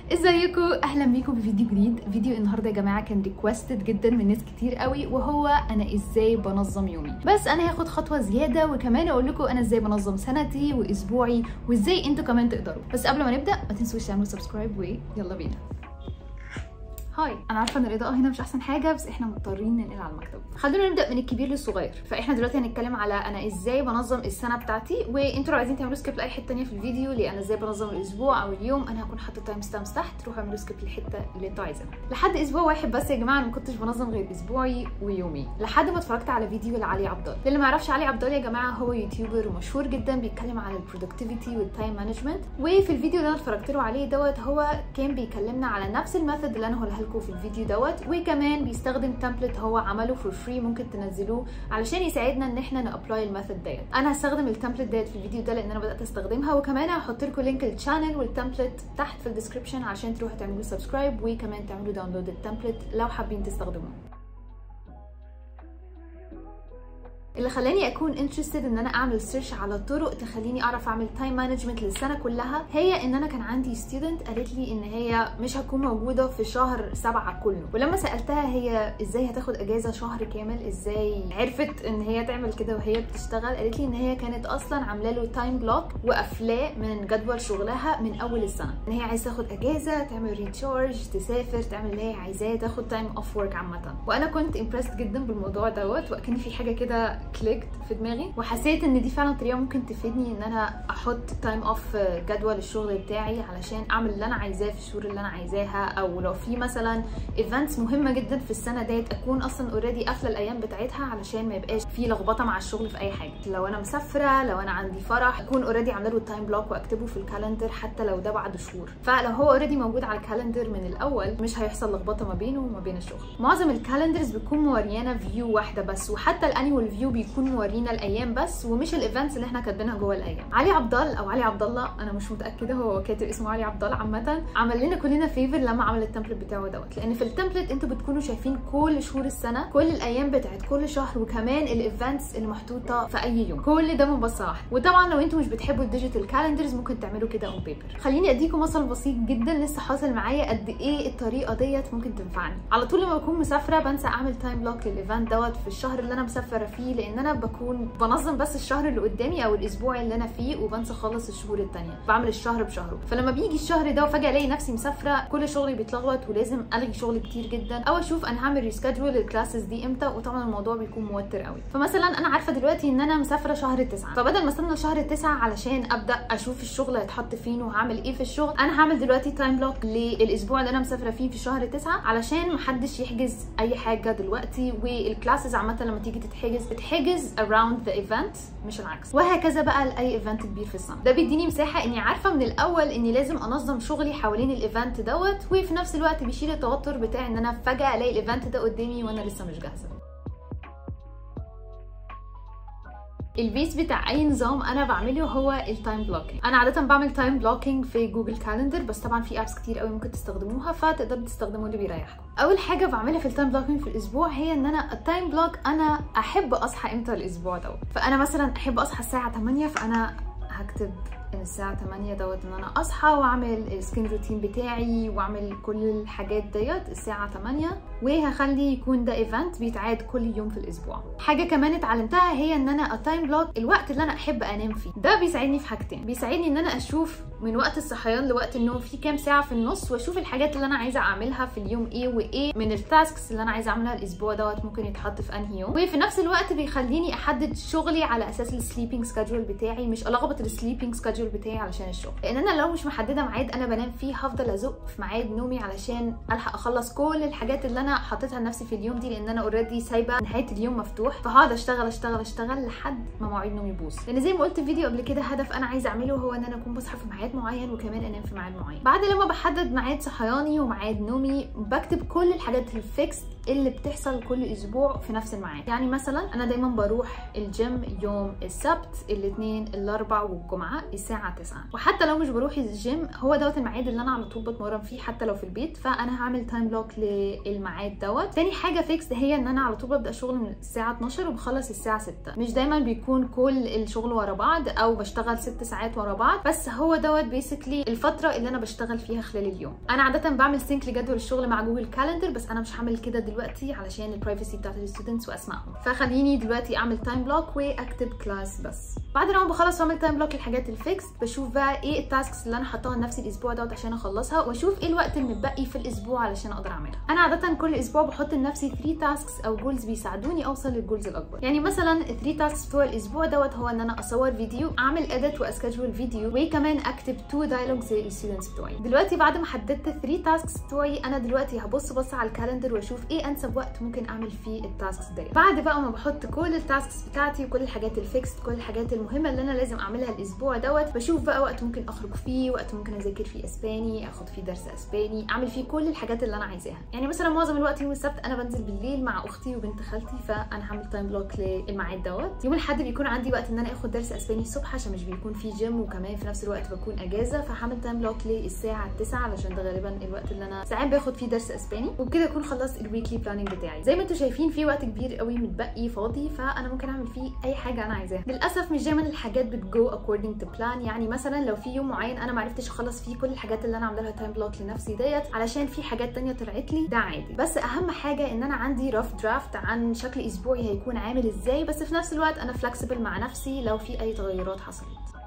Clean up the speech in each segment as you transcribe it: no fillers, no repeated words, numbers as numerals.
ازيكم؟ اهلا بيكم في فيديو جديد. فيديو النهارده يا جماعه كان ريكوستد جدا من ناس كتير قوي، وهو انا ازاي بنظم يومي. بس انا هاخد خطوه زياده وكمان اقول لكم انا ازاي بنظم سنتي واسبوعي وازاي انتوا كمان تقدروا. بس قبل ما نبدا ما تنسوش تعملوا سبسكرايب ويلا بينا. هاي، انا عارفه ان الاضاءه هنا مش احسن حاجه، بس احنا مضطرين ننقل على المكتب. خلونا نبدا من الكبير للصغير. فاحنا دلوقتي هنتكلم على انا ازاي بنظم السنه بتاعتي، وانتوا لو عايزين تعملوا سكيب لاي حته ثانيه في الفيديو لان ازاي بنظم الاسبوع او اليوم، انا هكون حاطه تايم ستامبس تحت، روحوا اعملوا سكيب للحته اللي انتوا عايزينها. لحد اسبوع واحد بس يا جماعه انا ما كنتش بنظم غير اسبوعي ويومي، لحد ما اتفرجت على فيديو لعلي عبد الله. اللي ما يعرفش علي عبد الله يا جماعه هو يوتيوبر ومشهور جدا بيتكلم على البرودكتيفيتي والتايم مانجمنت، وفي الفيديو اللي انا اتفرجت له عليه هو كان بيكلمنا على نفس الميثود اللي انا هقولها لكم في الفيديو وكمان بيستخدم تمبلت هو عمله فور فري، ممكن تنزلوه علشان يساعدنا ان احنا نابلاي الميثود ديت. انا هستخدم التمبلت ديت في الفيديو ده لان انا بدات استخدمها، وكمان هحط لكم لينك الشانل والتمبلت تحت في الديسكربشن عشان تروحوا تعملوا سبسكرايب وكمان تعملوا داونلود التمبلت لو حابين تستخدموه. اللي خلاني اكون انترستد ان انا اعمل سيرش على طرق تخليني اعرف اعمل تايم مانجمنت للسنه كلها، هي ان انا كان عندي ستودنت قالت لي ان هي مش هتكون موجوده في شهر 7 كله، ولما سالتها هي ازاي هتاخد اجازه شهر كامل، ازاي عرفت ان هي تعمل كده وهي بتشتغل، قالت لي ان هي كانت اصلا عامله له تايم بلوك وقفلاه من جدول شغلها من اول السنه، ان هي عايزه تاخد اجازه، تعمل ريتشارج، تسافر، تعمل اللي هي عايزاه، تاخد تايم اوف ورك عامه. وانا كنت امبرست جدا بالموضوع واكن في حاجه كده كليكت في دماغي، وحسيت ان دي فعلا طريقه ممكن تفيدني ان انا احط تايم اوف جدول الشغل بتاعي علشان اعمل اللي انا عايزاه في الشهور اللي انا عايزاها، او لو في مثلا ايفنتس مهمه جدا في السنه ديت اكون اصلا اوريدي قافله الايام بتاعتها علشان ما يبقاش في لخبطه مع الشغل في اي حاجه. لو انا مسافره، لو انا عندي فرح، اكون اوريدي عامله له تايم بلوك واكتبه في الكالندر حتى لو ده بعد شهور، فلو هو اوريدي موجود على الكالندر من الاول مش هيحصل لخبطه ما بينه وما بين الشغل. معظم الكالندرز بتكون موريانا فيو واحده بس، وحتى الانيوال فيو بيكون مورينا الايام بس ومش الايفنتس اللي احنا كاتبينها جوه الايام. علي عبد الله او علي عبد الله، انا مش متاكده هو كاتب اسمه علي عبد الله، عامه عمل لنا كلنا فيفر لما عمل التمبلت بتاعه لان في التمبلت انتوا بتكونوا شايفين كل شهور السنه، كل الايام بتاعت كل شهر، وكمان الايفنتس اللي محطوطه في اي يوم، كل ده من بصه واحده. وطبعا لو انتوا مش بتحبوا الديجيتال كالندرز ممكن تعملوا كده اون بيبر. خليني اديكم مثل بسيط جدا لسه حاصل معايا قد ايه الطريقه ديت ممكن تنفعني. على طول لما بكون مسافره بنسى اعمل تايم بلوك للايفنت في الشهر اللي انا مسافره فيه، لان انا بكون بنظم بس الشهر اللي قدامي او الاسبوع اللي انا فيه وبنسى خالص الشهور التانية، بعمل الشهر بشهره. فلما بيجي الشهر ده وفجاه الاقي نفسي مسافره، كل شغلي بيتلخبط ولازم الغي شغل كتير جدا، او اشوف انا هعمل ريسكادجول للكلاسز دي امتى، وطبعا الموضوع بيكون موتر قوي. فمثلا انا عارفه دلوقتي ان انا مسافره شهر 9، فبدل ما استنى شهر 9 علشان ابدا اشوف الشغل هيتحط فين وهعمل ايه في الشغل، انا هعمل دلوقتي تايم بلوك للاسبوع اللي انا مسافره فيه في شهر 9 علشان محدش يحجز اي حاجه دلوقتي، والكلاسز عامه لما تيجي بتحجز around the event مش العكس، وهكذا بقى لاي ايفنت كبير في السنه. ده بيديني مساحه اني عارفه من الاول اني لازم انظم شغلي حوالين الايفنت وفي نفس الوقت بيشيل التوتر بتاع ان انا فجاه الاقي الايفنت ده قدامي وانا لسه مش جاهزه. البيس بتاع اي نظام انا بعمله هو التايم بلوكينج. انا عاده بعمل تايم بلوكينج في جوجل كالندر، بس طبعا في ابس كتير قوي ممكن تستخدموها، فتقدروا تستخدموا اللي بيريحكم. اول حاجه بعملها في التايم بلوكينج في الاسبوع هي ان انا التايم بلوك انا احب اصحى امتى الاسبوع فانا مثلا احب اصحى الساعه 8، فانا هكتب ان الساعه 8 ان انا اصحى واعمل السكين روتين بتاعي واعمل كل الحاجات ديت الساعه 8، وهخلي يكون ده ايفنت بيتعاد كل يوم في الاسبوع. حاجه كمان اتعلمتها هي ان انا التايم بلوك الوقت اللي انا احب انام فيه. ده بيساعدني في حاجتين، بيساعدني ان انا اشوف من وقت الصحيان لوقت النوم في كام ساعه في النص، واشوف الحاجات اللي انا عايزه اعملها في اليوم ايه، وايه من التاسكس اللي انا عايزه اعملها الاسبوع ممكن يتحط في انهي يوم. وفي نفس الوقت بيخليني احدد شغلي على اساس السليبنج سكادجول بتاعي، مش الخبط السليبنج سكادجول بتاعي علشان الشغل، لان انا لو مش محدده ميعاد انا بنام فيه هفضل ازق في ميعاد نومي علشان الحق اخلص كل الحاجات اللي انا حطيتها لنفسي في اليوم دي، لان انا اوريدي سايبه نهايه اليوم مفتوح، فهقعد اشتغل لحد ما مواعيد نومي يبوظ. لان زي ما قلت في فيديو قبل كده، هدف انا عايزه اعمله هو ان انا اكون بصحى في ميعاد معين وكمان انام في ميعاد معين. بعد لما بحدد ميعاد صحياني وميعاد نومي بكتب كل الحاجات الفيكس اللي بتحصل كل اسبوع في نفس الميعاد. يعني مثلا انا دايما بروح الجيم يوم السبت، الاثنين، الاربع والجمعه الساعه 9. وحتى لو مش بروح الجيم هو دوت الميعاد اللي انا على طول بتمرن فيه حتى لو في البيت، فانا هعمل تايم بلوك للميعاد دوت. تاني حاجه فيكس هي ان انا على طول ببدا شغل من الساعه 12 وبخلص الساعه 6. مش دايما بيكون كل الشغل ورا بعض او بشتغل 6 ساعات ورا بعض، بس هو دوت بيسكلي الفتره اللي انا بشتغل فيها خلال اليوم. انا عاده بعمل سينك لجدول الشغل مع جوجل كالندر، بس انا مش هعمل كده دلوقتي علشان البرايفسي بتاعت الستودنتس واسمائهم، فخليني دلوقتي اعمل تايم بلوك واكتب كلاس بس. بعد ما بخلص واعمل تايم بلوك للحاجات الفيكس بشوف بقى ايه التاسكس اللي انا حاطاها لنفسي الاسبوع دوت عشان اخلصها، واشوف ايه الوقت المتبقي في الاسبوع علشان اقدر اعملها. انا عاده كل اسبوع بحط لنفسي 3 تاسكس او جولز بيساعدوني اوصل للجولز الاكبر. يعني مثلا 3 تاسكس بتوع الاسبوع دوت هو ان انا اصور فيديو، اعمل اديت واسكجول فيديو، وكمان اكتب 2 دايلوجز للستودنتس بتوعي. دلوقتي بعد ما حددت 3 تاسكس بتوعي انا دلوقتي هبص على الكالندر واشوف ايه انسب وقت ممكن اعمل فيه التاسكس دي. بعد بقى ما بحط كل التاسكس بتاعتي وكل الحاجات الفيكس، كل الحاجات المهمه اللي انا لازم اعملها الاسبوع دوت، بشوف بقى وقت ممكن اخرج فيه، وقت ممكن اذاكر فيه اسباني، اخد فيه درس اسباني، اعمل فيه كل الحاجات اللي انا عايزاها. يعني مثلا معظم الوقت يوم السبت انا بنزل بالليل مع اختي وبنت خالتي، فانا هعمل تايم بلوك للميعاد دوت. يوم الاحد بيكون عندي وقت ان انا اخد درس اسباني الصبح عشان مش بيكون فيه جيم، وكمان في نفس الوقت بكون اجازه، فهعمل تايم بلوك للساعه 9 علشان ده غالبا الوقت اللي انا ساعات باخد فيه درس اسباني، وبكده اكون خلصت الويكلي بلاننج بتاعي. زي ما انتم شايفين في وقت كبير قوي متبقي فاضي، فانا ممكن اعمل فيه اي حاجه انا عايزاها. للاسف مش دايما الحاجات بتجو according to plan. يعني مثلا لو في يوم معين انا ما عرفتش اخلص فيه كل الحاجات اللي انا عامله لها تايم بلوك لنفسي ديت علشان في حاجات تانية طلعت لي، ده عادي. بس اهم حاجه ان انا عندي رف درافت عن شكل اسبوعي هيكون عامل ازاي، بس في نفس الوقت انا فلكسبل مع نفسي لو في اي تغيرات حصلت.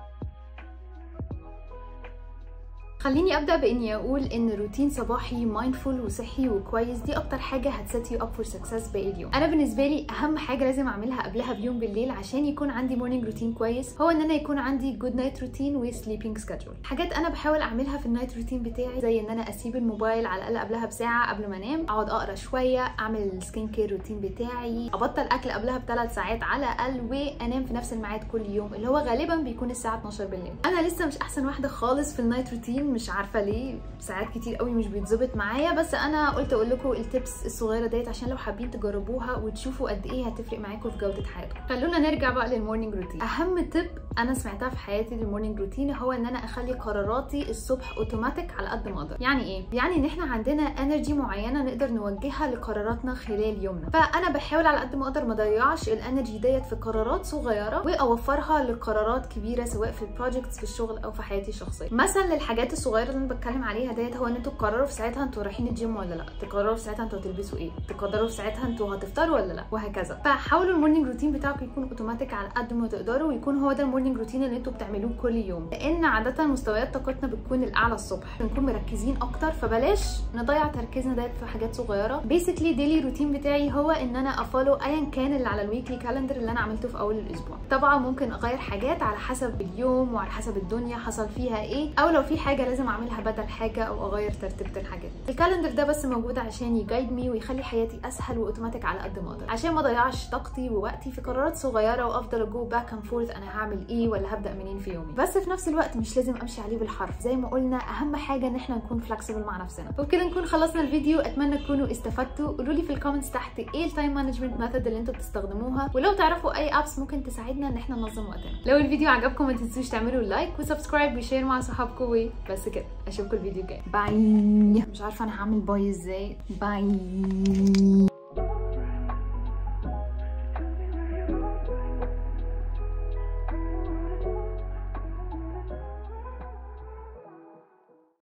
خليني ابدا باني اقول ان روتين صباحي مايندفول وصحي وكويس دي اكتر حاجه هتسيت يو اب فور سكسس باقي اليوم. انا بالنسبه لي اهم حاجه لازم اعملها قبلها بيوم بالليل عشان يكون عندي مورنينج روتين كويس هو ان انا يكون عندي جود نايت روتين وسليبنج سكادجول. حاجات انا بحاول اعملها في النايت روتين بتاعي زي ان انا اسيب الموبايل على الاقل قبلها بساعه قبل ما انام، اقعد اقرا شويه، اعمل السكين كير روتين بتاعي، ابطل اكل قبلها ب3 ساعات على الاقل، وانام في نفس الميعاد كل يوم اللي هو غالبا بيكون الساعه 12 بالليل. انا لسه مش احسن واحده خالص في النايت روتين، مش عارفه ليه، ساعات كتير قوي مش بيتظبط معايا، بس انا قلت اقول لكم التبس الصغيره ديت عشان لو حابين تجربوها وتشوفوا قد ايه هتفرق معاكم في جوده حياتكم. خلونا نرجع بقى للمورنينج روتين. اهم تip انا سمعتها في حياتي للمورنينج روتين هو ان انا اخلي قراراتي الصبح اوتوماتيك على قد ما اقدر. يعني ايه؟ يعني ان احنا عندنا انرجي معينه نقدر نوجهها لقراراتنا خلال يومنا، فانا بحاول على قد ما اقدر ما اضيعش الانرجي ديت في قرارات صغيره واوفرها لقرارات كبيره سواء في البروجكتس في الشغل او في حياتي الشخصيه. مثلا للحاجات الصغيره اللي انا بتكلم عليها ديت هو ان انتوا تقرروا في ساعتها انتوا رايحين الجيم ولا لا، تقرروا في ساعتها انتوا هتلبسوا ايه، تقرروا في ساعتها انتوا هتفطروا ولا لا، وهكذا. فحاولوا المورنينج روتين بتاعكم يكون اوتوماتيك على قد ما تقدروا، ويكون هو ده المورنينج روتين اللي انتوا بتعملوه كل يوم، لان عاده مستويات طاقتنا بتكون الاعلى الصبح، بنكون مركزين اكتر، فبلاش نضيع تركيزنا ديت في حاجات صغيره. بيسكلي ديلي روتين بتاعي هو ان انا افولو ايا كان اللي على الويكلي كالندر اللي انا عملته في اول الاسبوع. طبعا ممكن اغير حاجات على حسب اليوم وعلى حسب الدنيا حصل فيها ايه، او لو في حاجه لازم اعملها بدل حاجه او اغير ترتيب الحاجات. الكالندر ده بس موجود عشان يجايد مي ويخلي حياتي اسهل واوتوماتيك على قد ما اقدر، عشان ما اضيعش طاقتي ووقتي في قرارات صغيره وافضل اجو باك اند فورث انا هعمل ايه ولا هبدا منين في يومي. بس في نفس الوقت مش لازم امشي عليه بالحرف، زي ما قلنا اهم حاجه ان احنا نكون فلكسبل مع نفسنا. وبكده نكون خلصنا الفيديو، اتمنى تكونوا استفدتوا. قولوا لي في الكومنتس تحت ايه التايم مانجمنت ميثود اللي انتوا بتستخدموها، ولو تعرفوا اي ابس ممكن تساعدنا ان احنا ننظم وقتنا. لو الفيديو عجبكم ما تنسوش تعملوا لايك وسبسكرايب وشير مع صحابكم، وبس كده اشوفكم الفيديو الجاي. باي. مش عارفه انا هعمل باي ازاي. باي.